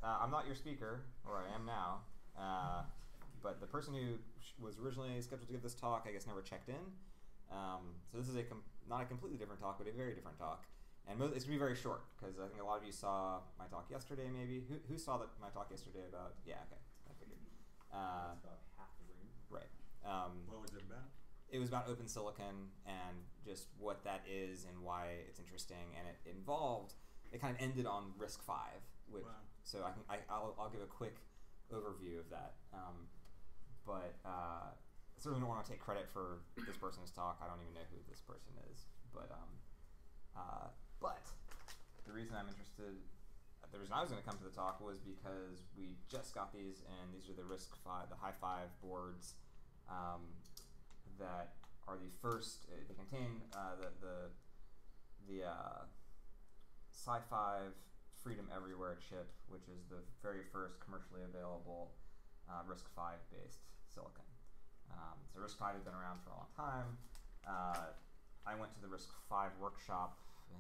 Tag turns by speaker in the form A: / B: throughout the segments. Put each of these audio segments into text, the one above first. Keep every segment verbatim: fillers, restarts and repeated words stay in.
A: uh, I'm not your speaker, or I am now, uh, but the person who was originally scheduled to give this talk, I guess, never checked in. Um, so this is a com not a completely different talk, but a very different talk. And it's going to be very short, because I think a lot of you saw my talk yesterday, maybe. Who, who saw that my talk yesterday about? Yeah, okay, I figured. Uh,
B: That's about half the room.
A: Right. Um,
C: What was it about?
A: It was about open silicon and just what that is and why it's interesting. And it involved, it kind of ended on RISC-V. Which,
C: Wow.
A: So I can, I, I'll, I'll give a quick overview of that. Um, but uh, I certainly don't want to take credit for this person's talk. I don't even know who this person is. But um, uh, but the reason I'm interested, the reason I was going to come to the talk was because we just got these, and these are the RISC-V, the High Five boards um, that are the first. Uh, they contain uh, the the the uh, Sci five Freedom Everywhere chip, which is the very first commercially available uh, RISC-V based silicon. Um, so RISC-V has been around for a long time. Uh, I went to the RISC-V workshop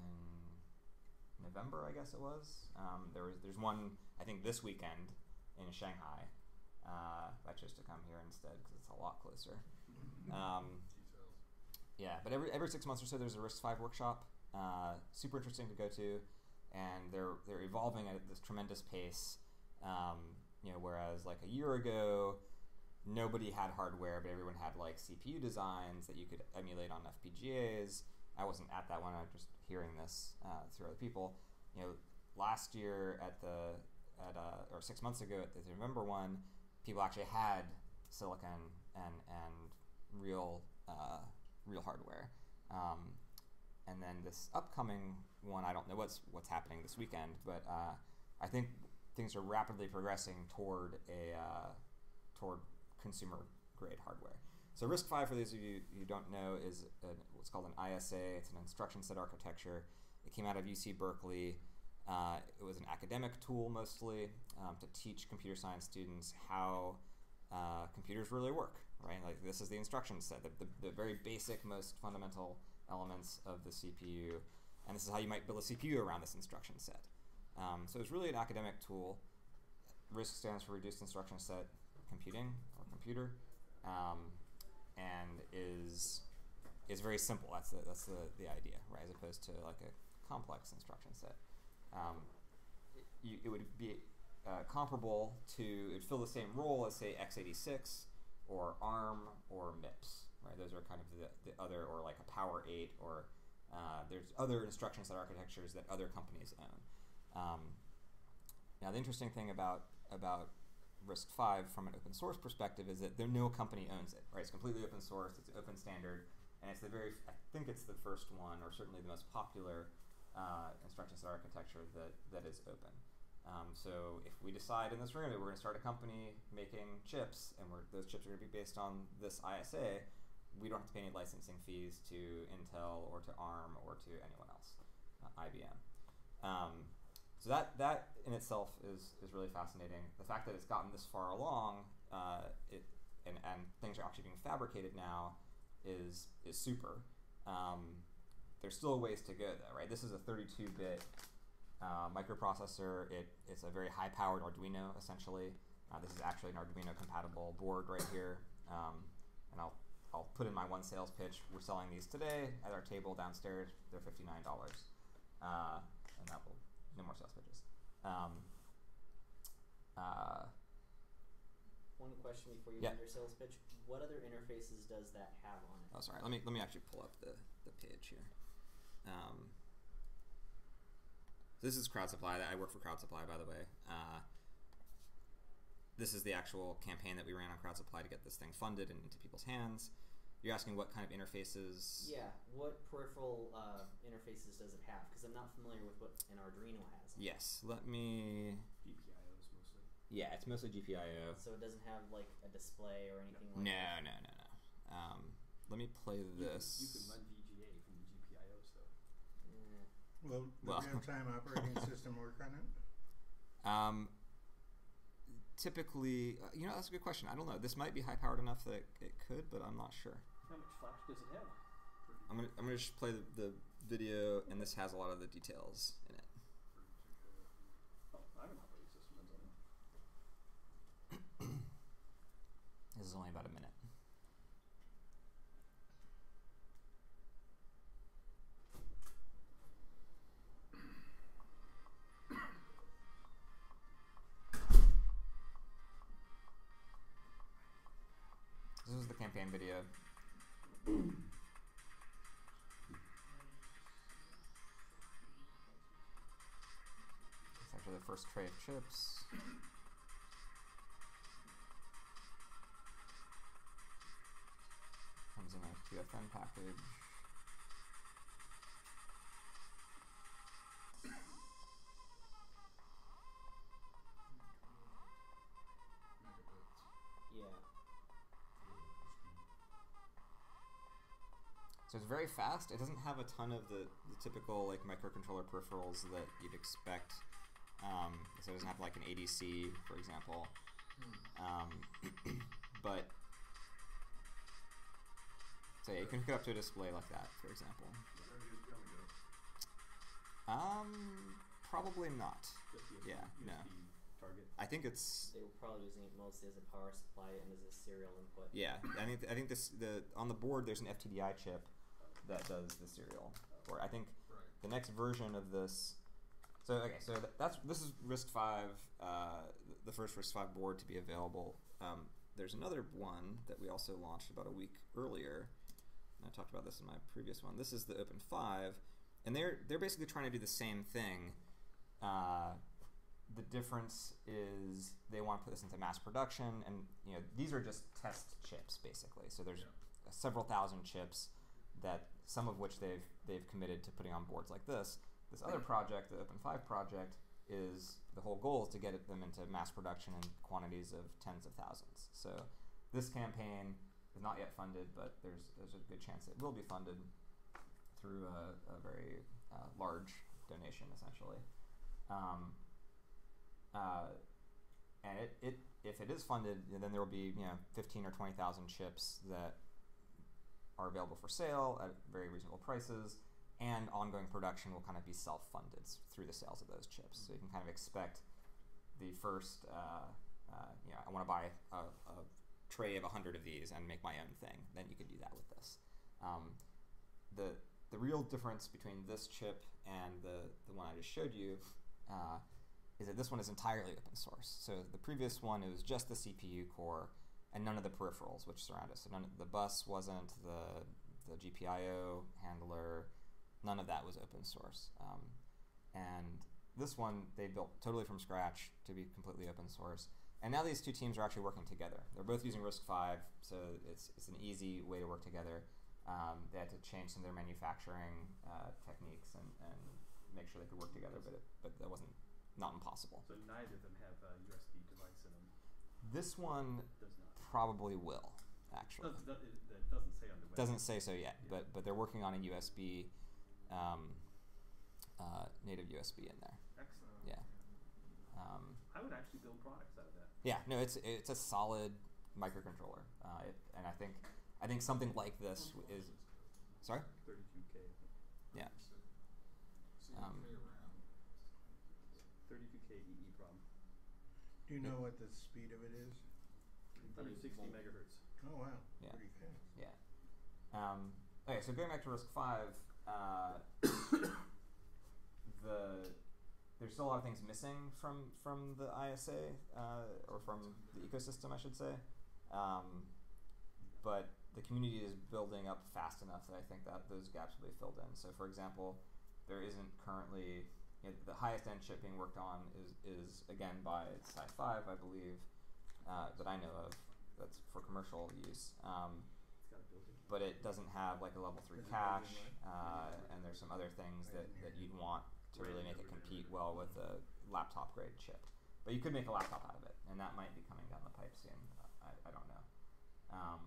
A: in November, I guess it was. Um, there was there's one I think this weekend in Shanghai. Uh, I chose to come here instead because it's a lot closer. Um, yeah, but every every six months or so there's a RISC-V workshop. Uh, super interesting to go to, and they're they're evolving at this tremendous pace. Um, you know, whereas like a year ago, nobody had hardware, but everyone had like C P U designs that you could emulate on F P G As. I wasn't at that one. I was just hearing this uh, through other people. You know, last year at the at uh, or six months ago at the November one, people actually had silicon and and real uh, real hardware. Um, and then this upcoming one, I don't know what's what's happening this weekend, but uh, I think things are rapidly progressing toward a uh, toward consumer grade hardware. So RISC-V, for those of you who don't know, is a, what's called an I S A. It's an instruction set architecture. It came out of U C Berkeley. Uh, it was an academic tool mostly um, to teach computer science students how uh, computers really work, right? Like this is the instruction set, the, the, the very basic, most fundamental elements of the C P U, and this is how you might build a C P U around this instruction set. Um, so it's really an academic tool. RISC stands for Reduced Instruction Set Computing or computer, um, and is is very simple. That's the, that's the, the idea, right? As opposed to like a complex instruction set. Um, it, you, it would be uh, comparable to, it would fill the same role as say x eighty-six or ARM or MIPS, right? Those are kind of the, the other, or like a Power eight, or uh, there's other instruction set architectures that other companies own. Um, now the interesting thing about, about RISC-V from an open source perspective is that there no company owns it, right? It's completely open source, it's an open standard, and it's the very, I think it's the first one, or certainly the most popular uh, instruction set architecture that, that is open. Um, so if we decide in this room that we're going to start a company making chips, and we're, those chips are going to be based on this I S A, we don't have to pay any licensing fees to Intel or to ARM or to anyone else, uh, I B M. Um, so that, that in itself is, is really fascinating. The fact that it's gotten this far along uh, it, and, and things are actually being fabricated now is, is super. Um, there's still ways to go though, right? This is a thirty-two bit uh, microprocessor. It, it's a very high-powered Arduino, essentially. Uh, this is actually an Arduino-compatible board right here. Um, and I'll, I'll put in my one sales pitch. We're selling these today at our table downstairs. They're fifty-nine dollars. Uh, and that will, no more sales pitches. Um, uh,
B: One question before you
A: yeah.
B: do your sales pitch. What other interfaces does that have on it?
A: Oh, sorry. Let me let me actually pull up the, the page here. Um, this is CrowdSupply. I work for CrowdSupply, by the way. Uh, this is the actual campaign that we ran on CrowdSupply to get this thing funded and into people's hands. You're asking what kind of interfaces?
B: Yeah, what peripheral uh, interfaces does it have? Because I'm not familiar with what an Arduino has.
A: Yes, let me...
D: G P I Os mostly.
A: Yeah, it's mostly G P I O.
B: So it doesn't have like a display or anything like
A: No,
B: that?
A: no, no, no. Um, let me play this.
D: You can, you can run V G A from the G P I Os, though.
B: Eh.
C: Will the
A: Well.
C: real-time operating system work on it?
A: Um, typically, uh, you know, that's a good question. I don't know. This might be high-powered enough that it, it could, but I'm not sure.
D: How much flash does it have?
A: I'm gonna I'm gonna just play the, the video, and this has a lot of the details in it.
D: Oh, I have an operating system runs on
A: This is only about a minute. This is the campaign video. It's actually the first tray of chips. Comes in a Q F N package.
B: Yeah.
A: So it's very fast. It doesn't have a ton of the, the typical like microcontroller peripherals that you'd expect. Um, so it doesn't have like an A D C, for example. Um, but so yeah, you can hook it up to a display like that, for example. Um, probably not.
D: Just U S B,
A: Yeah,
D: U S B
A: no.
D: target.
A: I think it's
B: They were probably using it mostly as a power supply and as a serial input.
A: yeah. I think I think this the on the board there's an F T D I chip that does the serial. Or I think the next version of this. So okay, so th- that's this is RISC five, uh, the first RISC five board to be available. Um, there's another one that we also launched about a week earlier. And I talked about this in my previous one. This is the Open five, and they're they're basically trying to do the same thing. Uh, the difference is they want to put this into mass production, and you know these are just test chips basically. So there's
E: Yeah.
A: several thousand chips that some of which they've they've committed to putting on boards like this. This other project, the Open five project, is the whole goal is to get it, them into mass production in quantities of tens of thousands. So this campaign is not yet funded, but there's there's a good chance it will be funded through a, a very uh, large donation, essentially. Um, uh, and it, it if it is funded, then there will be you know fifteen or twenty thousand chips that are available for sale at very reasonable prices. And ongoing production will kind of be self-funded s- through the sales of those chips. So you can kind of expect the first, uh, uh, you know, I want to buy a, a tray of a hundred of these and make my own thing. Then you can do that with this. Um, the the real difference between this chip and the the one I just showed you uh, is that this one is entirely open source. So the previous one, it was just the C P U core and none of the peripherals which surround it. So none of the bus wasn't, the the G P I O handler. None of that was open source. Um, and this one they built totally from scratch to be completely open source. And now these two teams are actually working together. They're both using RISC five, so it's, it's an easy way to work together. Um, they had to change some of their manufacturing uh, techniques and, and make sure they could work together, but it, but that wasn't not impossible.
D: So neither of them have a U S B device in them.
A: This one
D: Does not.
A: probably will, actually.
D: Does, does, it, that doesn't say on the web.
A: Doesn't say so yet,
D: Yeah.
A: but but they're working on a U S B, um, uh, native U S B in there.
D: Excellent.
A: Yeah. Um,
D: I would actually build products out of that.
A: yeah, no, it's it's a solid microcontroller, uh, it, and I think I think something like this w- is. Sorry.
D: thirty-two K.
A: Yeah.
E: C
A: Um,
E: K around.
D: thirty-two K E E prom.
C: Do you know what the speed of it is?
D: one hundred sixty megahertz.
C: Oh wow,
A: Yeah.
C: pretty fast.
A: Yeah. Um, okay, so going back to RISC five, uh, the there's still a lot of things missing from from the I S A uh, or from the ecosystem, I should say. Um, but the community is building up fast enough that I think that those gaps will be filled in. So, for example, there isn't currently you know, the highest end chip being worked on is is again by Sci five, I believe, uh, that I know of. That's for commercial use. Um,
D: It's got a built-in.
A: but it doesn't have like a level three
C: Is it
A: cache,
C: built-in
A: uh, and there's some other things
C: I
A: that,
C: didn't hear
A: that
C: you.
A: you'd want to really make it compete well with a laptop grade chip. But you could make a laptop out of it, and that might be coming down the pipe soon. I, I don't know. Um,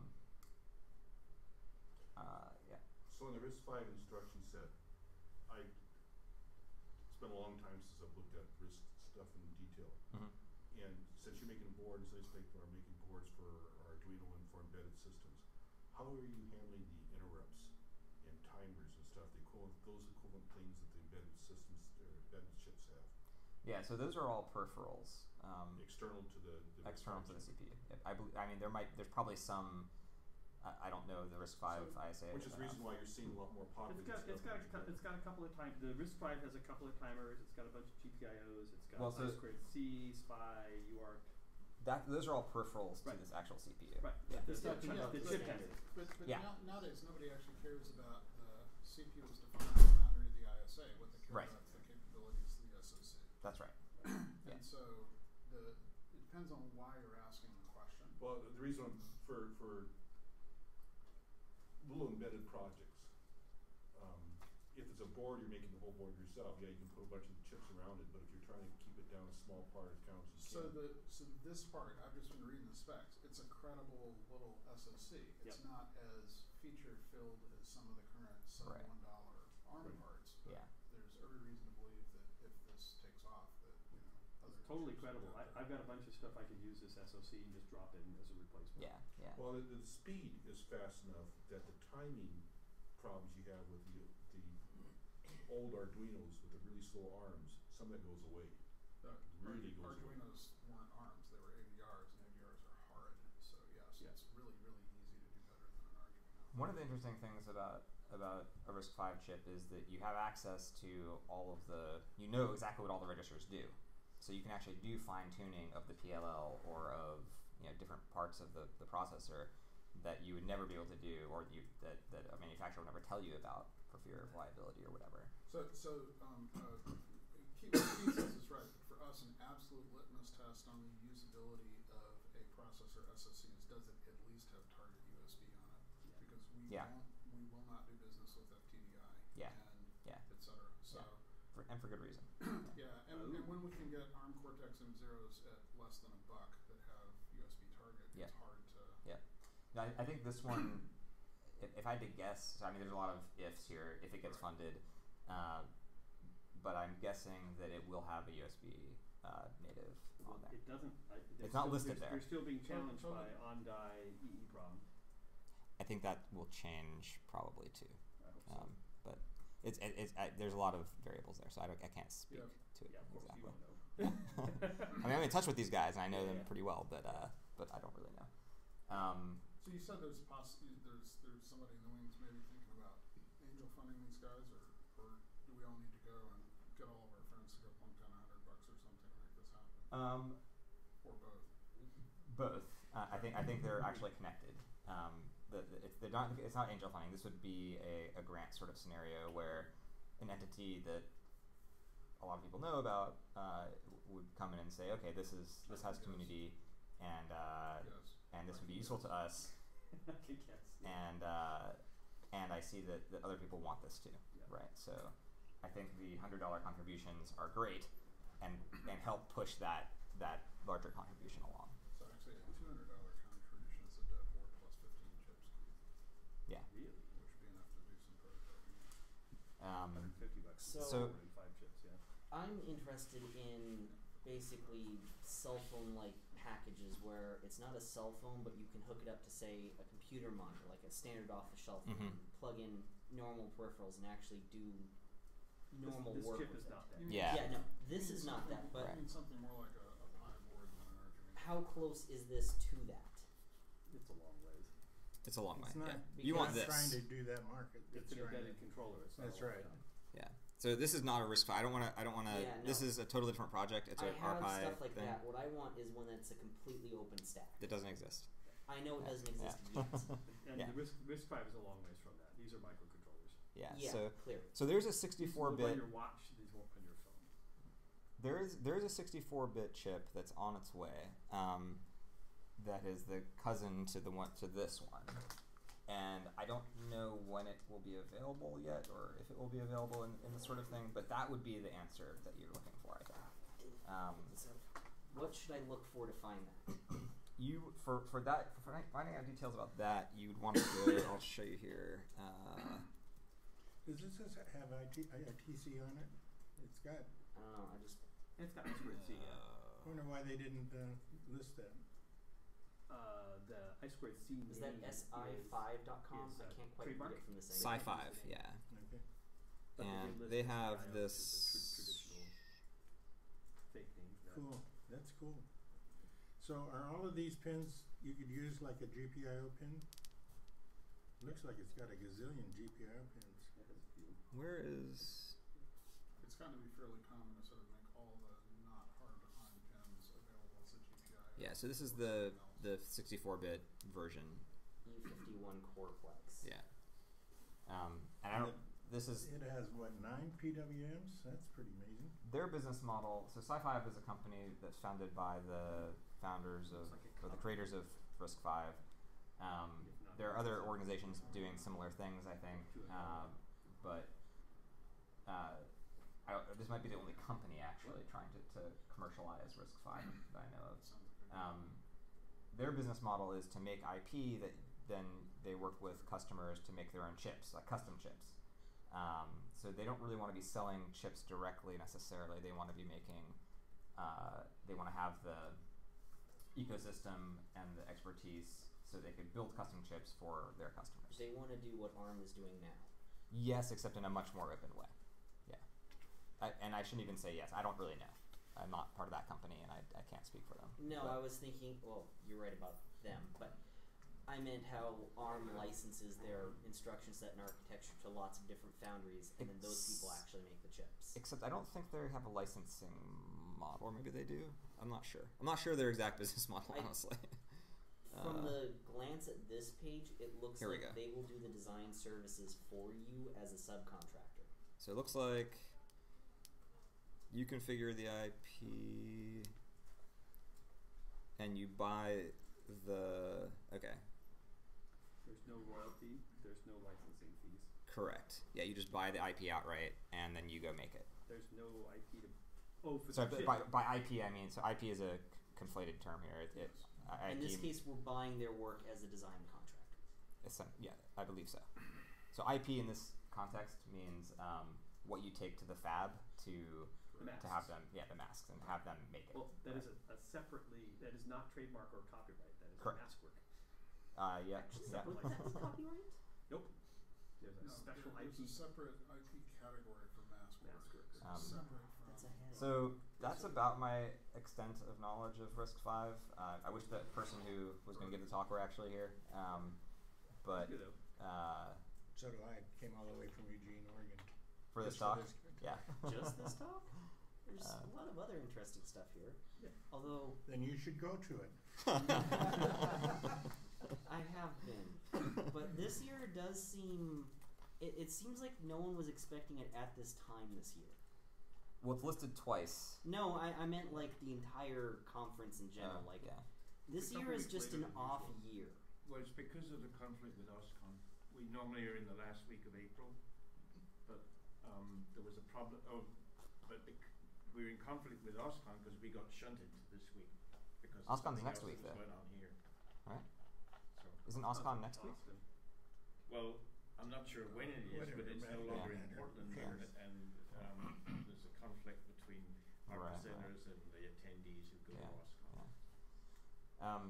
A: uh, yeah.
F: So in the RISC five instruction set, I, it's been a long time since I've looked at RISC stuff in detail.
A: Mm-hmm.
F: And since you're making boards, I think are making boards for Arduino and for embedded systems, how are you handling the interrupts and timers and stuff, the equivalent, those equivalent things that the embedded systems or embedded chips have?
A: Yeah, so those are all peripherals. Um,
F: External to the, the
A: external to the
F: chip.
A: C P U. Yep. I believe. I mean, there might. There's probably some. I, I don't know the RISC five
F: So,
A: I S A.
F: Which is the reason why you're seeing a lot more pockets.
D: It's got
F: of
D: it's
F: stuff
D: got a,
F: in
D: cou-
F: there.
D: it's got a couple of time. The RISC five has a couple of timers. It's got a bunch of G P I Os. It's got
A: Well, so-
D: I squared C, S P I, U A R C.
A: That those are all peripherals
D: Right.
A: to this actual C P U.
D: Right.
A: Yeah.
D: The,
B: Yeah,
D: the,
B: yeah,
D: the
B: yeah.
D: chip has it.
E: But, but
A: Yeah.
E: now, nowadays, nobody actually cares about the C P U is defined as the boundary of the I S A. What they care
A: Right.
E: about is the capabilities of the S O C.
A: That's right. Yeah.
E: And so the it depends on why you're asking the question.
F: Well, the the reason I'm- for for little embedded projects, um, if it's a board, you're making the whole board yourself. Yeah, you can put a bunch of chips around it, but if you're trying to keep it down a small part as counts as you
E: So
F: can.
E: the so this part, I've just been reading the specs. It's a credible little S O C. It's
D: Yep.
E: not as feature filled as some of the current sub
A: Right.
E: one dollar ARM
F: Right.
E: parts. But
A: Yeah.
E: there's every reason to believe that if this takes off, that you know other
D: It's totally
E: issues
D: credible.
E: will
D: I,
E: get
D: I've got a bunch of stuff I could use this S O C and just drop in as a replacement.
A: Yeah. Yeah.
F: Well, the, the speed is fast enough that the timing problems you have with the the old Arduinos with the really slow arms, some of that goes away.
E: Uh,
F: Really
E: Ardu-
F: goes away.
E: Arduinos weren't ARMs; they were A V Rs, and A V Rs are hard. So yes,
D: Yeah.
E: it's really, really easy to do better than an Arduino.
A: One of the interesting things about about a RISC five chip is that you have access to all of the. You know exactly what all the registers do, so you can actually do fine tuning of the P L L or of you know different parts of the, the processor that you would never be able to do, or you that, that a manufacturer would never tell you about for fear of liability or whatever.
E: So, so um, uh, Keith Keith says is right. But for us, an absolute litmus test on the usability of a processor S O C is does it at least have target U S B on it?
D: Yeah.
E: Because we
A: Yeah.
E: won't, we will not do business with F T D I.
A: Yeah.
E: And
A: Yeah.
E: et cetera. So.
A: Yeah. For, and for good reason.
E: Yeah, and, and when we can get ARM Cortex M zeros at less than a buck that have U S B target,
A: Yeah.
E: it's hard to.
A: Yeah. No, I, I think this one, if, if I had to guess, so I mean, there's a lot of ifs here if it gets
E: Right.
A: funded, uh, but I'm guessing that it will have a U S B uh, native on there.
D: It doesn't. I,
A: It's not
D: still,
A: listed
D: they're,
A: there.
D: They're still being
E: Totally-
D: challenged by
E: totally.
D: OnDie E E prom.
A: I think that will change probably too.
D: I hope so.
A: Um, but it's it, it's I, there's a lot of variables there, so I don't I can't speak
E: Yeah.
A: to it
D: Yeah, of course
A: exactly.
D: you don't know.
A: I mean, I'm in touch with these guys and I know
D: Yeah,
A: them
D: yeah.
A: pretty well, but uh, but I don't really know. Um,
E: So you said there's poss- there's there's somebody in the wings maybe thinking about angel funding these guys, or or do we all need to go and get all of our friends to go plunk down a hundred bucks or something to make this happen,
A: um,
E: or both?
A: Both. Uh, I think I think they're actually connected. Um, the, the, it's they're not it's not angel funding. This would be a, a grant sort of scenario where an entity that a lot of people know about uh, would come in and say, okay, this is this has
E: Yes.
A: community, and uh,
E: Yes.
A: and this would be useful to us,
D: I can guess.
A: and uh, and I see that, that other people want this too,
D: Yeah.
A: right? So I think the hundred dollar contributions are great, and and help push that that larger contribution along.
E: So actually, a two hundred dollar contribution is a dead board plus fifteen chips,
A: Yeah.
D: Really?
E: which would be enough to do some prototyping.
A: Um,
D: one hundred fifty bucks.
B: So-
A: So-
D: and five chips. Yeah.
B: I'm interested in basically cell phone like packages where it's not a cell phone, but you can hook it up to say a computer monitor, like a standard off the shelf
A: Mhm.
B: phone, plug in normal peripherals and actually do normal
D: this, this
B: work
D: chip
B: with
D: is
B: it.
D: not that.
E: You
A: Yeah.
B: Yeah, no, this
E: You
B: is
E: mean
B: not
E: something-
B: that, but
E: I mean something more like a, a Pi board than an Arduino.
B: how close is this to that?
D: It's a long ways.
A: it's a long
C: It's
A: way.
C: not-
A: Yeah. You want
C: Not
A: this.
C: trying to do that market.
D: It's an
C: trying
D: embedded
C: to-
D: controller. It's not
C: That's
D: a
C: right.
D: laptop.
A: Yeah. So this is not a RISC. I don't want to. I don't want to.
B: Yeah,
A: This
B: no.
A: is a totally different project. It's
B: I
A: a
B: have
A: RPi
B: stuff like
A: thing
B: that. What I want is one that's a completely open stack.
A: that doesn't exist.
B: I know it
A: Yeah.
B: doesn't exist
A: Yeah.
B: yet.
D: And
A: Yeah.
D: the RISC, RISC five is a long ways from that. These are microcontrollers.
A: Yeah.
B: Yeah,
A: So
B: clear.
A: so there's a
D: These
A: sixty-four
D: work on
A: bit.
D: your watch. These won't on your phone.
A: There is there is a sixty-four bit chip that's on its way. Um, that is the cousin to the one to this one, and I don't know when it will be available yet, or if it will be available in, in this sort of thing. But that would be the answer that you're looking for, I think. Um,
B: So, what should I look for to find that?
A: You for for that for fi- finding out details about that, you'd want to go. I'll show you here. Uh,
C: Does this just have I T, I T C on it? It's got.
B: I don't know. I just
D: It's got I squared C. Yeah.
C: I wonder why they didn't uh, list that.
D: Uh, the I squared C
B: is that
D: name
B: S I
D: is-
B: five dot com?
D: is,
B: I
D: uh,
B: can't quite
D: trademark?
B: read it from this
A: Sci
B: angle.
A: five, yeah.
C: Okay.
D: but
A: And
D: did list
A: they
D: S I
A: have
D: O, which is
A: this.
D: the tr- traditional fake name. for that.
C: Cool. That's cool. So are all of these pins you could use like a G P I O pin? Looks like it's got a gazillion G P I O pins.
D: It has a few.
A: Where is?
E: It's gotten to be fairly common to sort of make all the not hard to find pins available as a G P I O.
A: Yeah. So this is the the sixty-four bit version.
B: E fifty-one Coreplex.
A: Yeah. Um, and I don't. This is
C: It has what, nine P W Ms? That's pretty amazing.
A: their business model. So SciFi is a company that's founded by the founders of,
D: Looks like a
A: or the
D: cup.
A: creators of Risk Five. Um,
D: If not,
A: there are
D: it's
A: other
D: a-
A: organizations doing similar things, I think, um, but uh, I don't, this might be the only company actually trying to, to commercialize Risk Five that I know of.
E: That sounds like a good
A: Um, their business model is to make I P that then they work with customers to make their own chips, like custom chips. Um, so they don't really want to be selling chips directly necessarily. They want to be making, uh, they want to have the ecosystem and the expertise so they could build custom chips for their customers.
B: They want to do what ARM is doing now.
A: Yes, except in a much more open way. Yeah. I, and I shouldn't even say yes. I don't really know. I'm not part of that company and I, I can't speak for them.
B: No,
A: But-
B: I was thinking, well, you're right about them, but I meant how ARM licenses their instruction set and architecture to lots of different foundries, and then those people
A: Ex-
B: actually make the chips.
A: Except I don't think they have a licensing model, or maybe they do. I'm not sure. I'm not sure their exact business model,
B: I-
A: honestly.
B: From
A: Uh,
B: the glance at this page, it looks
A: Here we
B: like
A: go.
B: they will do the design services for you as a subcontractor.
A: So it looks like you configure the I P and you buy the okay.
D: There's no royalty. There's no licensing fees.
A: Correct. Yeah, you just buy the I P outright and then you go make it.
D: There's no I P to. Oh, for
A: So
D: the chip.
A: by, by I P I mean so I P is a c- conflated term here. It, it, I-
B: In
A: I P
B: this case, we're buying their work as a design contractor.
A: Essen- yeah, I believe so. So I P in this context means um, what you take to the fab to
D: The masks.
A: to have them yeah the masks and have them make it.
D: Well, that
A: right?
D: is a, a separately. That is not trademark or copyright. That is
A: Correct.
D: mask work.
A: Uh, yeah.
B: Actually,
A: yeah.
B: was that copyright?
D: Nope. There's a
E: No,
D: special
E: there-
D: I P.
E: There's a separate I P category for mask work.
D: Mask work.
E: It's
A: Um,
E: separate from.
B: That's a headache.
A: So that's about my extent of knowledge of Risk Five. Uh, I wish that person who was going to give the talk were actually here, um, but
D: Good though.
A: uh,
C: So do I. Came all the way from Eugene, Oregon.
A: for this
C: Just
A: talk,
C: this-
A: yeah.
B: Just this talk? There's
A: Uh,
B: a lot of other interesting stuff here.
D: Yeah.
B: Although
C: Then you should go to it.
B: I have been, but this year does seem. It, it seems like no one was expecting it at this time this year.
A: Well, it's listed twice.
B: No, I, I meant like the entire conference in general.
A: Uh,
B: like
A: yeah.
B: this
F: It's a
B: year
F: couple
B: is
F: weeks
B: just
F: later
B: an
F: than
B: off
F: usual.
B: year.
F: Well, it's because of the conflict with OSCON. We normally are in the last week of April, but um, there was a problem. Oh, but bec- we're in conflict with OSCON because we got shunted to this week because
A: OSCON's
F: something
A: next
F: else
A: week,
F: was
A: though.
F: going on here.
A: Right?
F: So,
A: Isn't OSCON next week?
D: Austin.
F: well, I'm not sure when it is,
C: Whatever,
F: but it's no
C: man.
F: longer
A: Yeah.
F: in Portland,
C: Who
F: and,
C: cares?
F: and um, there's a conflict between our
A: Right, right.
F: presenters and the attendees who go
A: Yeah,
F: to OSCON.
A: yeah. Um,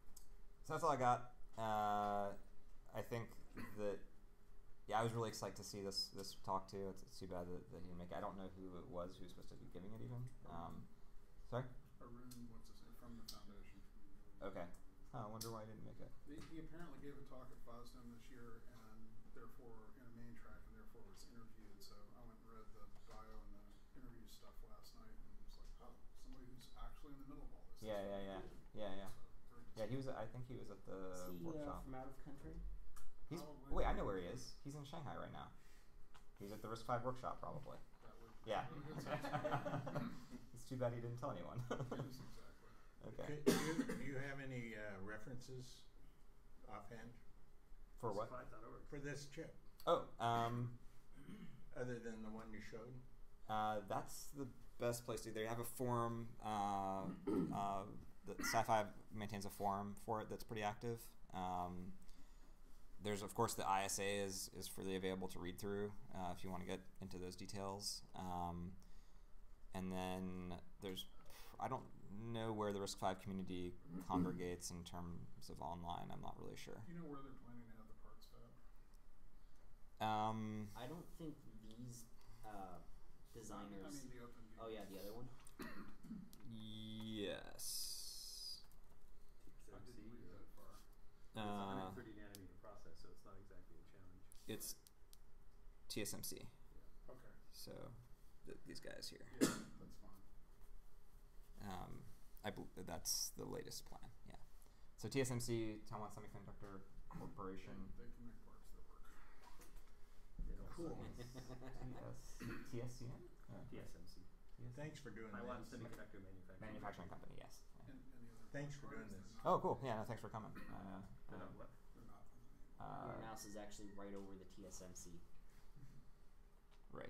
A: so that's all I got. Uh, I think that yeah, I was really excited to see this this talk too. It's, it's too bad that, that he didn't make it. I don't know who it was who's supposed to be giving it even. Um, sorry.
E: Arun, what's his name, from the foundation.
A: Okay. Oh, I wonder why he didn't make it.
E: He, he apparently gave a talk at FOSDEM this year, and therefore in a main track, and therefore was interviewed. So I went and read the bio and the interview stuff last night, and was like, oh, somebody who's actually in the middle of all this.
A: Yeah,
E: That's
A: yeah,
E: really
A: yeah,
E: cool.
A: yeah, yeah.
E: So, very
A: Yeah, he was.
E: distinct.
A: I think he was at the
B: Is he uh,
A: workshop.
B: from out of country?
A: He's
E: Probably.
A: wait. I know where he is. He's in Shanghai right now. He's at the Risk Five workshop probably.
E: That would
A: Yeah.
E: really good sense.
A: It's too bad he didn't tell anyone.
E: Yes, exactly.
A: Okay.
C: Do you, do you have any uh, references offhand
A: For what?
D: Supply dot org.
C: for this chip,
A: Oh, um,
C: other than the one you showed?
A: uh, that's the best place to. They have a forum. Uh, uh, the Sci-Fi maintains a forum for it that's pretty active. Um, there's of course the I S A is is freely available to read through uh, if you want to get into those details. Um, and then there's I don't know where the Risk Five community congregates in terms of online. I'm not really sure.
E: Do you know where they're planning to have the parts fab?
A: Um,
B: I don't think these uh,
E: I
B: designers.
E: mean the open.
B: Oh yeah, the other one.
A: yeah,
D: It's a one
A: Uh,
D: hundred thirty nanometer process, so it's not exactly a challenge.
A: it's T S M C.
D: Yeah.
E: Okay.
A: So th- these guys here.
E: Yeah, that's fine.
A: Um, I bel that's the latest plan. Yeah. So T S M C, Taiwan Semiconductor Corporation.
E: They can make parts that work.
D: They don't
C: Cool.
A: T S C N?
D: T S M C.
C: Thanks for doing
D: Taiwan
C: this.
D: Semiconductor Manufacturing.
A: Manufacturing company, yes. Yeah.
E: And any other
C: Thanks for
E: parts,
C: doing
E: they're
C: this.
E: not-
A: Oh, cool. Yeah, no, thanks for coming. Uh,
D: They're not
A: um,
D: what?
E: They're not.
A: uh,
B: Your mouse is actually right over the T S M C.
A: Right.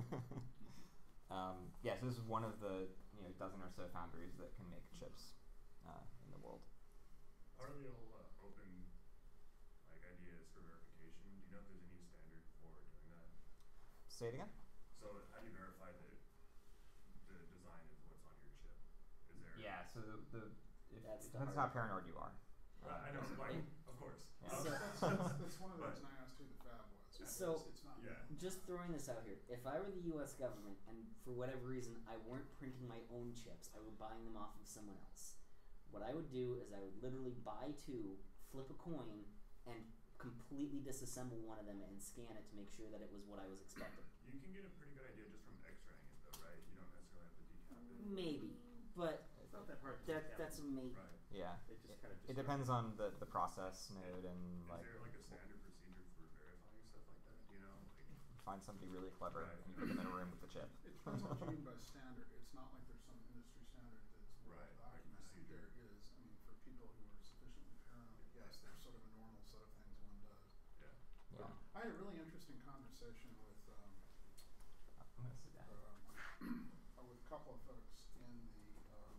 A: um, yeah, so this is one of the you know dozen or so foundries that can make chips uh, in the world.
G: Are they all uh, open, like ideas for verification? Do you know if there's any standard for doing that?
A: Say it again.
G: So how do you verify that the design is what's on your chip? Is there?
A: Yeah. So the, the if,
B: That's
A: it
B: the
A: depends how
B: hard
A: paranoid you are.
G: Right, I know, like, of course.
A: Yeah.
G: Um,
B: So-
E: That's, that's, that's one of the
G: But-
E: reasons I asked who the fab was. because
B: So-
E: it's not.
G: Yeah.
B: Just throwing this out here, if I were the U S government and for whatever reason I weren't printing my own chips, I were buying them off of someone else. What I would do is I would literally buy two, flip a coin, and completely disassemble one of them and scan it to make sure that it was what I was expecting.
G: You can get a pretty good idea just from X-raying it, though, right? You don't necessarily have to decap it.
B: Maybe, but
D: It's not that hard to
B: that
D: decap
B: that's
D: it.
B: a maybe.
G: Right.
A: Yeah.
D: It just kind of
A: It depends on the, the process node and
G: Is
A: like
G: there like a standard procedure for verifying stuff like that? You know, like
A: find somebody really clever
G: Right.
A: and you put them in a room with the chip.
E: It depends on what you mean by standard. It's not like there's some industry standard that's well
G: Right, like
E: documented.
G: procedure.
E: There is, I mean, for people who are sufficiently paranoid, yes, there's sort of a normal set of things one does.
G: yeah.
A: Yeah.
E: I had a really interesting conversation with um,
A: I'm gonna sit down.
E: um, with a couple of folks in the um,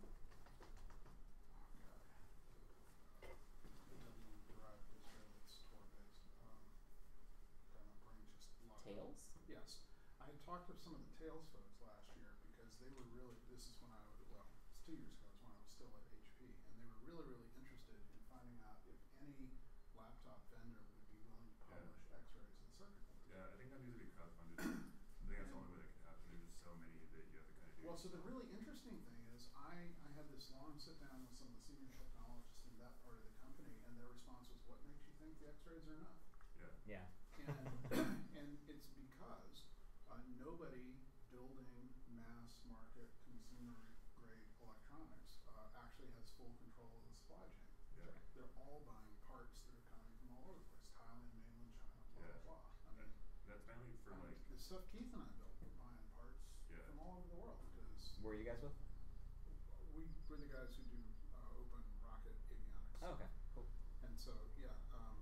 E: oh god, the W derived distro that's Tor based. Um, God, my brain just locked.
B: Tails?
E: Yes, I had talked with some of the Tails folks last year because they were really. This is when I was well, it's two years ago. It's when I was still at H P, and they were really, really interested in finding out if any laptop vendor would be willing to
G: Yeah.
E: publish X-rays and circuit boards.
G: Yeah, I think that needs to be crowdfunded. I think that's the only way that can happen. There's just so many that you have to kind of do.
E: Well, so the
G: yourself.
E: really interesting thing is, I, I had this long sit down with some of the senior technologists in that part of the company, and their response was, "What makes you think the X-rays are enough?"
G: Yeah.
A: Yeah.
E: And and it's because uh, nobody building mass market consumer grade electronics uh, actually has full control of the supply chain.
G: Yeah.
E: They're all buying parts that are coming from all over the place, Thailand, mainland China, blah
G: Yeah.
E: blah blah. I mean,
G: That's mainly for
E: I mean,
G: like.
E: the stuff Keith and I built, we're buying parts
G: Yeah.
E: from all over the world because
A: Where are you guys with?
E: we we're the guys who do uh, open rocket avionics.
A: Oh, okay. Cool.
E: And so yeah, um,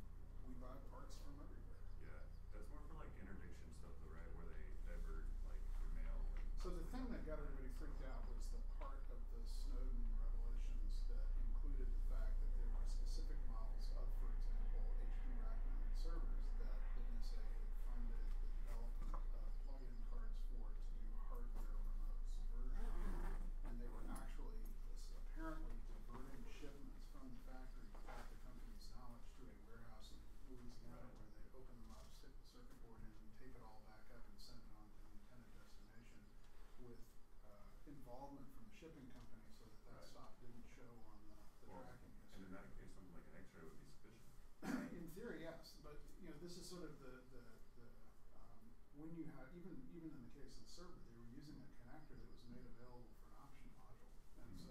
E: we buy parts from everywhere.
G: Yeah, that's more for like interdiction stuff, though, right? Where they divert like your mail. And
E: So the thing that got everybody freaked out was the part of the Snowden revelations that included the fact that there were specific models of, for example, H P rack-mounted servers that N S A had funded the development of plug-in cards for to do hardware remote subversion, and they were actually s- apparently diverting shipments from the factory without the company's knowledge to a warehouse in Louisiana
G: Right.
E: where they'd open them up, stick the circuit board in, and take it all back up and send it on to the intended destination with uh, involvement from the shipping company so that that
G: Right.
E: stop didn't show on the, the
G: Well,
E: tracking
G: and
E: history.
G: in that case, something like an X-ray would be sufficient.
E: In theory, yes, but you know this is sort of the the, the um, when you have even even in the case of the server, they were using a connector that was made available for an option module, and
G: Mhm.
E: so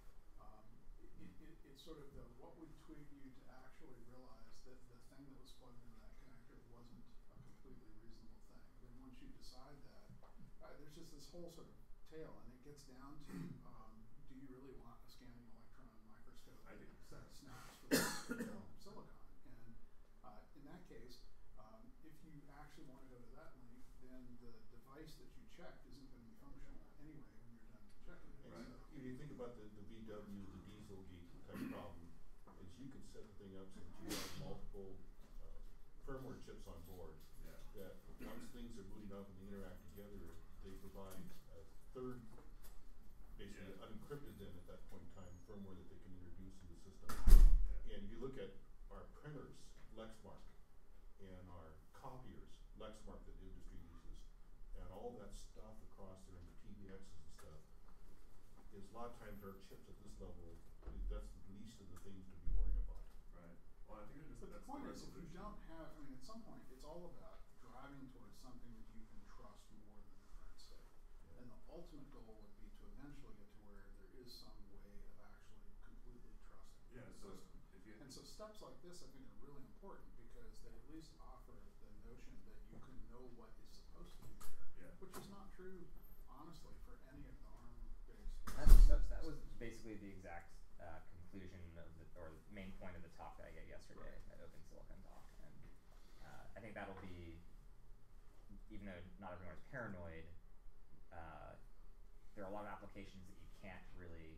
E: um, it, it, it, it's sort of the what would twig you to actually realize that the thing that was plugged into that connector wasn't a completely reasonable thing. Then once you decide that, uh, there's just this whole sort of tail, and it gets down to um, do you really want a scanning electron microscope
G: I do.
E: that snaps for the silicon? And uh, in that case, um, if you actually want to go to that length, then the device that you checked isn't going to be functional anyway when you're done checking it.
G: Right.
E: So,
H: If you think about the, the V W, the Dieselgate type problem, is you could set the thing up so that you have multiple uh, firmware chips on board,
G: Yeah.
H: that once things are booting up and they interact together, they provide a third, basically
G: Yeah.
H: unencrypted then at that point in time, firmware that they can introduce in the system.
G: Yeah.
H: And if you look at our printers, Lexmark, and our copiers, Lexmark that the industry uses, and all that stuff across there in the P B Xs and stuff, is a lot of times our chips at this level, that's the least of the things to be worrying about.
G: Right. Well, I think it is,
E: But the
G: that's
E: point
G: the
E: is, if you
G: resolution.
E: don't have, I mean, at some point, it's all about driving towards something that you can trust more than the current state.
H: Yeah.
E: And the ultimate goal would be to eventually get to where there is some way of actually completely trusting
G: Yeah,
E: the
G: so
E: system.
G: if you,
E: And so steps like this, I think, are really important because they at least offer the notion that you can know what is supposed to be there,
G: yeah,
E: which is not true, honestly, for any of the ARM-based.
A: That's, that, that was basically the exact uh, conclusion of the, or main point of the talk that I gave yesterday
E: Right.
A: at Open Silicon Talk, and uh, I think that'll be, even though not everyone is paranoid, uh, there are a lot of applications that you can't really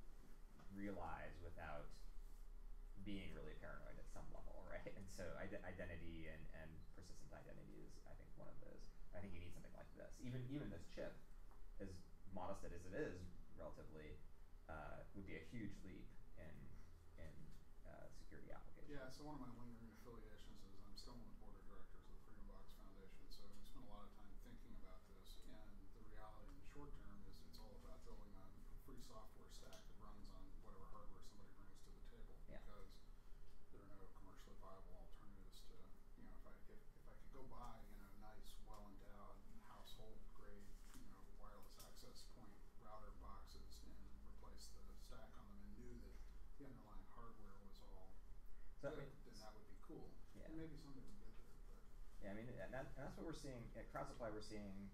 A: realize without being really paranoid at some level, right? And so ide- identity and, and persistent identity is, I think, one of those. I think you need something like this. Even even this chip, as modest as it is, relatively, uh, would be a huge leap in in uh, security applications.
E: Yeah, so one of my lingering affiliations is I'm still on the board of directors of the Freedom Box Foundation, so we spent a lot of time thinking about this, and the reality in the short term is it's all about building a free software stack that runs on whatever hardware somebody brings to the table,
A: Yeah.
E: because there are no commercially viable alternatives to, you know, if I if, if I could go buy, you know, nice, well-endowed, household grade, you know, wireless access point router boxes and replace the stack on them and knew that the underlying hardware was all
A: So, I
E: good,
A: mean,
E: then that would be cool.
A: Yeah.
E: And maybe someday we'll get there, but
A: Yeah, I mean, and, that, and that's what we're seeing at CrowdSupply. We're seeing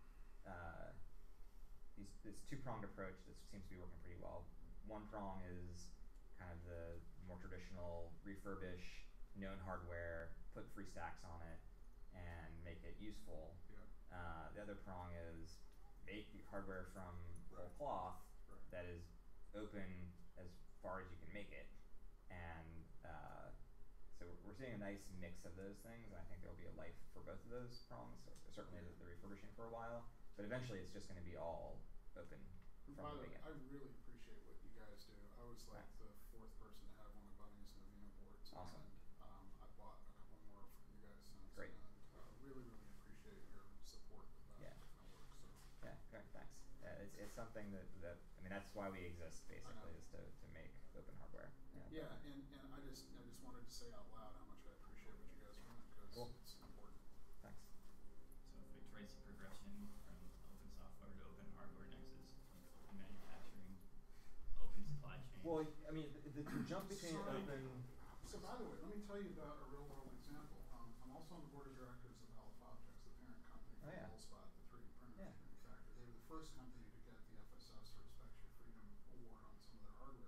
A: uh, these, this two-pronged approach that seems to be working pretty well. One prong is kind of the more traditional refurbish known hardware, put free stacks on it, and make it useful.
E: yeah,
A: Uh, the other prong is make hardware from whole
E: Right.
A: cloth
E: right.
A: that is open as far as you can make it, and uh, so we're- we're seeing a nice mix of those things, and I think there will be a life for both of those prongs. So certainly the, the refurbishing for a while, but eventually it's just going to be all open
E: And
A: from
E: by
A: the
E: the way,
A: beginning.
E: I really appreciate what you guys do. I was like
A: Thanks.
E: the fourth person to have one of Bunny's Novena boards,
A: Awesome.
E: and um, I bought a couple more from you guys since.
A: Great.
E: And uh, really, really appreciate your support of that
A: Yeah.
E: kind of work. So
A: Yeah, great, thanks. Yeah, it's it's something that, that I mean that's why we exist basically, is to, to make open hardware.
E: yeah, and, and I just I just wanted to say out loud how much I appreciate what you guys are doing because
A: Cool.
E: it's important.
A: Thanks.
I: So if we trace the progression from open software to open hardware, next is open manufacturing, open supply chain.
A: Well, I mean, the, the, the jump between
E: Sorry.
A: open.
E: So by the way, let me tell you about a real world example. Um, I'm also on the board of directors of Aleph Objects, the parent company
A: Oh,
E: of
A: yeah.
E: Wolfspot, the three D printer
A: Yeah.
E: manufacturer. They were the first company to get the F S S, or Respect Your Freedom Award, on some of their hardware.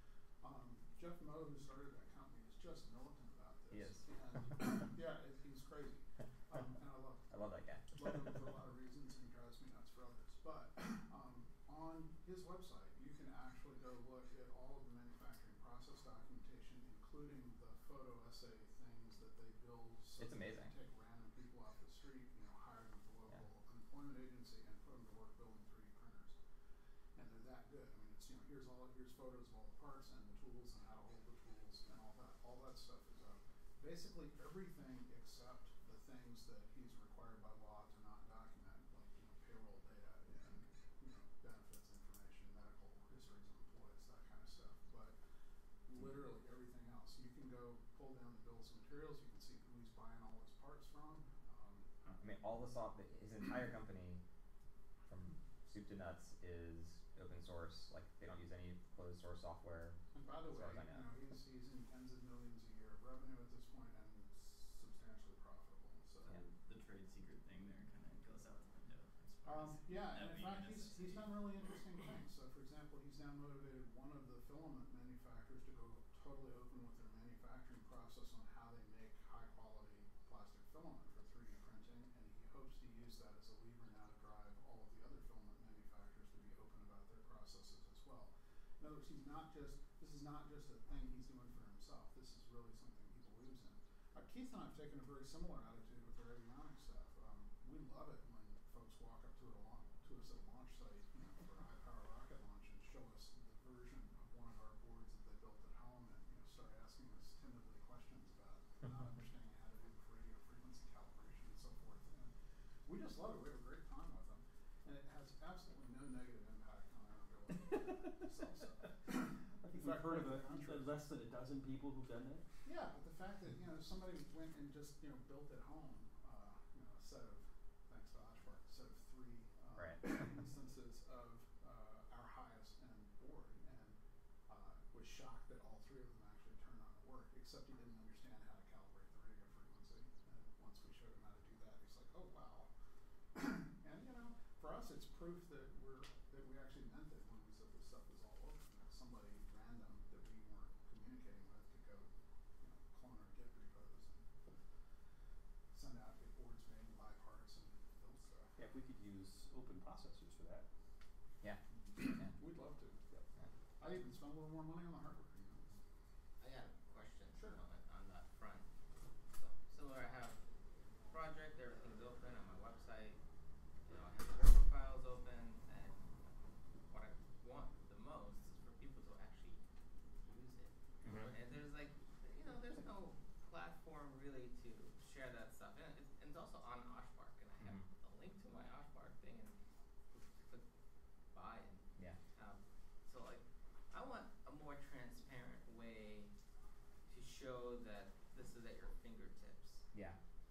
E: Um, Jeff Moe, who started that company, is just militant about this.
A: He is.
E: And yeah, it, he's crazy. Um, and I love him.
A: I love that guy.
E: Love him for a lot of reasons, and he drives me nuts for others. But um, on his website, you can actually go look at all of the manufacturing process documentation, including the photo essay things that they build. So
A: It's
E: that they
A: amazing.
E: can take random people off the street, you know, hire them at the local unemployment agency, and put them to work building three D printers. And they're that good. I mean, it's, you know, here's all here's photos of all the parts and the tools and how to hold the tools and all that. All that stuff is up. Basically everything except the things that he's required by law to not document, like, you know, payroll data and, you know, benefits information, medical histories of employees, that kind of stuff. But literally everything else. You can go pull down the bills of materials, you can see who he's buying all his parts from. Um,
A: I mean, all the soft, his entire company, from soup to nuts, is open source. Like, they don't use any closed source software.
E: And by the
A: As
E: way,
A: far as I
E: you
A: know.
E: know, he's he's in tens of millions a year of revenue at this point and substantially profitable. So
A: Yeah.
I: The trade secret thing there kind of goes out the window as far
E: um,
I: as
E: yeah, and
I: that
E: in
I: being
E: fact
I: a
E: he's he's
I: necessity.
E: done really interesting things. So for example, he's now motivated one of the filament manufacturers to go totally open with their manufacturing process on how they make high quality plastic filament for three D printing, and he hopes to use that as a lever now to drive all of the other filament manufacturers to be open about their processes as well. In other words, he's not just this is not just a thing he's doing for himself. This is really something he believes in. Uh, Keith and I have taken a very similar attitude with our avionics stuff. Um, we love it when folks walk up to it a launch, to us at a launch site, you know, for a high power rocket launch, and show us the version of one of our boards that they built at home, and, you know, start asking us timidly questions about not understanding how to do radio frequency calibration and so forth. And we just love it. We have a great time with them, and it has absolutely no negative impact on our ability to sell stuff.
D: I think
E: In
D: we've
E: fact,
D: heard of
E: quite
D: a,
E: the contrary.
D: less than a dozen people who've done that.
E: Yeah, but the fact that, you know, somebody went and just, you know, built at home, uh, you know, a set of, thanks to Oshpark, a set of three um,
A: Right.
E: instances of uh, our highest end board, and uh, was shocked that all three of them actually turned on and worked, except he didn't understand how to calibrate the radio frequency. And once we showed him how to do that, he's like, oh wow. And you know, for us, it's proof that we're that we actually meant it when we said this stuff is all open. That somebody random that we weren't communicating with could go, you know, clone our Git repos and send out get boards made and buy parts and build stuff.
D: Yeah, if we could use open processors for that.
A: Yeah. Yeah.
E: We'd love to.
A: Yeah.
E: I'd even spend a little more money on the hardware. You know.
J: I got a question
E: Sure.
J: on, on that front. So, similar, I have a project, everything's open on my website, you know, I have my profiles open, and what I want the most is for people to actually use it.
A: Mhm.
J: And there's like, you know, there's no platform really to share that stuff. And it's, and it's also on Oshpark, and I have
A: Mhm.
J: a link to my Oshpark thing, and click buy and
A: Yeah.
J: um, so like, I want a more transparent way to show that this is at your fingertips.
A: Yeah.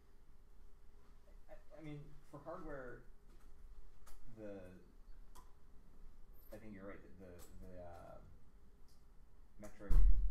A: I, I mean, for hardware, the I think you're right. The the, the uh, metric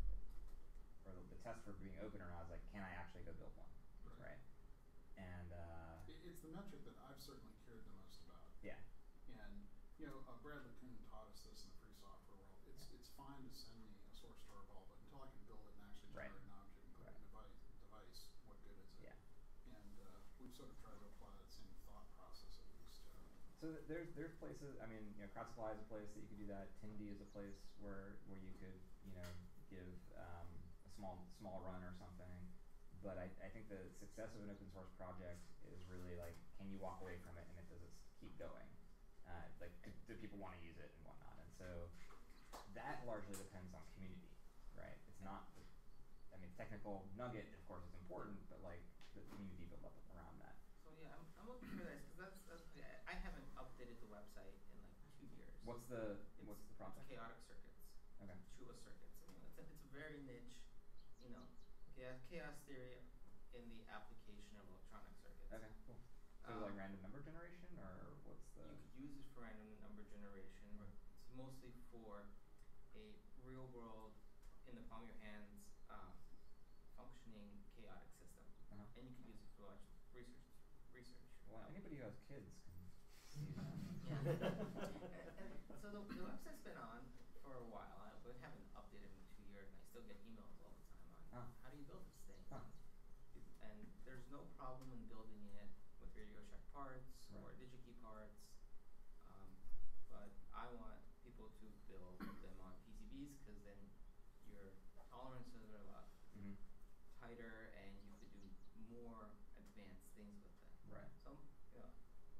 A: or the, the test for being open or not is like, can I actually go build one, right? And uh,
E: It, it's the metric that I've certainly cared the most about.
A: yeah,
E: And you know, uh, Bradley Kuhn taught us this in the free software world. It's it's fine to send me a source tarball, but until I can build it and actually
A: Right.
E: generate an object and put it in a device, device, what good is it?
A: yeah.
E: And uh, we've sort of tried to apply that same thought process at least. Uh,
A: So th- there's there's places. I mean, you know, Crowd Supply is a place that you could do that. Tindy is a place where where you could, you know, give um, a small small run or something. But I, I think the success of an open source project is really like, can you walk away from it and it does it keep going? Uh, like, do, do people want to use it and whatnot? And so that largely depends on community, right? It's not. I mean, technical nugget, of course, is important, but like the community built up around that.
J: So yeah, I'm, I'm looking for this because that's, that's yeah, I haven't updated the website in like two years.
A: What's the
J: It's-
A: what's the project?
J: It's chaotic circuits.
A: Okay.
J: Chua circuits. I mean, it's a, it's a very niche, you know, chaos, chaos theory in the application of electronic circuits.
A: Okay, cool. So
J: Um,
A: like random number generation, or what's the?
J: You could use it for random number generation, but it's mostly for a real world, in the palm of your hands, uh, functioning chaotic system.
A: Uh-huh.
J: And you could use it for large research. Research.
A: Well,
J: Um,
A: anybody who has kids can use that.
J: Yeah. and, and so the, the website's been on for a while. I we haven't updated in two years, and I still get emails all the time on
A: Huh.
J: how do you build this thing.
A: Huh.
J: And there's no problem in building it with Radio Shack parts or
A: Right.
J: DigiKey parts, um, but I want people to build them on P C Bs because then your tolerances are a lot
A: Mm-hmm.
J: tighter, and you could do more advanced things with them.
A: Right.
J: So, you know,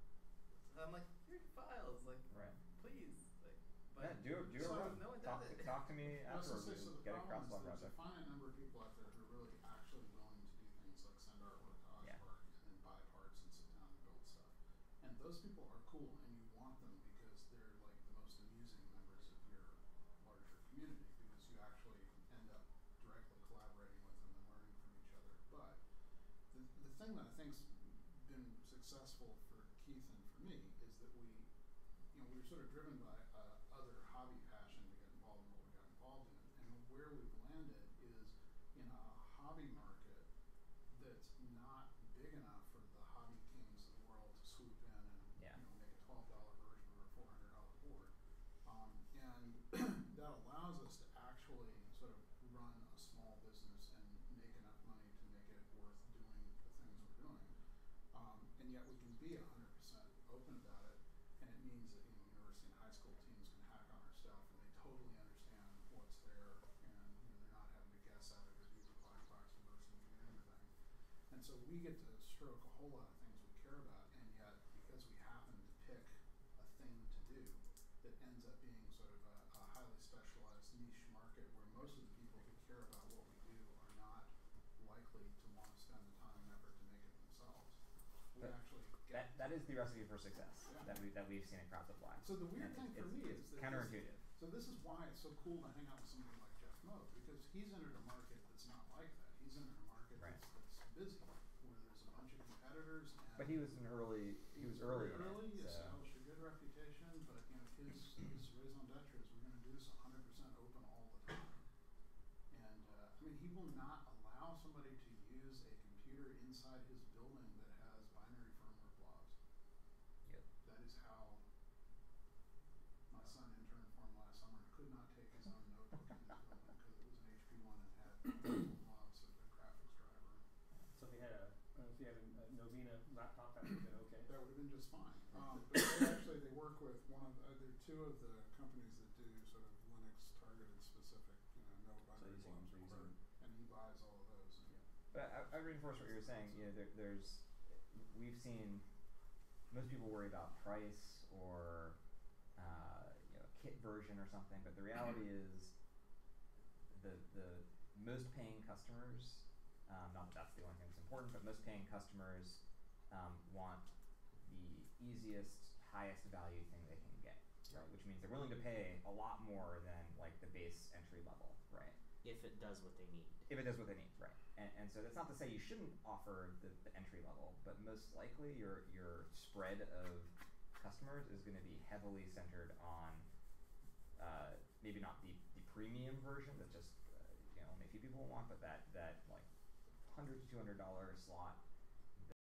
J: so I'm like, here are your files, like,
A: Right.
J: please, like, but
A: Yeah, do it. Do it.
E: So-
A: right.
J: no one
A: talk,
J: does
A: to,
J: it.
A: talk to me
E: I was gonna
A: afterwards.
E: say, so
A: and
E: the
A: get a
E: problem
A: Crowd
E: is
A: Supply
E: there's a
A: project.
E: finite number of people out there who are really actually willing to do things like send artwork to
A: Yeah.
E: Oshpark and then buy parts and sit down and build stuff. And those people are cool, and you want them because they're like the most amusing members of your larger community, because you actually end up directly collaborating with them and learning from each other. But the the thing that I think's been successful for Keith and for me is that we, you know, we were sort of driven by uh, other hobby passion to get involved in what we got involved in, and where we've landed is in a hobby market that's not big enough for the hobby kings of the world to swoop in and
A: Yeah.
E: you know make a twelve dollar version or a four hundred dollar board, um, and that allows us to actually sort of run a small business and make enough money to make it worth doing the things we're doing, um, and yet we can be a hundred percent open about it, and it means that you know university and high school teams can hack on our stuff and they totally understand what's there, and you know they're not having to guess at it or do the black box reverse engineering thing, and so we get to stroke a whole lot of things we care about, and yet because we happen to pick a thing to do that ends up being sort of a, a highly specialized niche market where most of the people who care about what we do are not likely to want to spend the time and effort to make it themselves. We
A: That-
E: actually get
A: That that is the recipe for success
E: Yeah.
A: that we that we've seen at Crowd Supply.
E: So the weird
A: And
E: thing
A: it's,
E: for me
A: it's
E: is that
A: counterintuitive.
E: This, so this is why it's so cool to hang out with somebody like Jeff Moe, because he's entered a market that's not like that. He market
A: Right.
E: that's, that's busy, where there's a bunch of competitors. And
A: But he was an early. He was early.
E: very
A: in
E: early.
A: it,
E: He
A: so.
E: established a good reputation, but you know his his raison d'etre is we're going to do this one hundred percent open all the time. And uh, I mean, he will not allow somebody to use a computer inside his building that has binary firmware blobs.
A: Yep.
E: That is how my son interned for him last summer and could not take his own notebook in his building because it was an H P one and had multiple blobs of the graphics driver.
D: So if he had a, uh, if he had a, a Novena laptop, that would have been okay.
E: That would have been just fine. Um, but they actually, they work with one of, uh, there are two of the companies that do sort of Linux targeted specific, you know, no binary
A: using-
E: blobs
A: using-
E: required, and he buys all of those. And
A: But I, I reinforce what you were saying. You know, there, there's, we've seen most people worry about price or uh, you know, kit version or something, but the reality is the the most paying customers. Um, not that that's the only thing that's important, but most paying customers um, want the easiest, highest value thing they can get, right? Which means they're willing to pay a lot more than like the base entry level, right?
B: If it does what they need.
A: If it does what they need, right? And, and so that's not to say you shouldn't offer the, the entry level, but most likely your your spread of customers is going to be heavily centered on uh, maybe not the, the premium version that just uh, you know only a few people want, but that that like hundred to two hundred dollar slot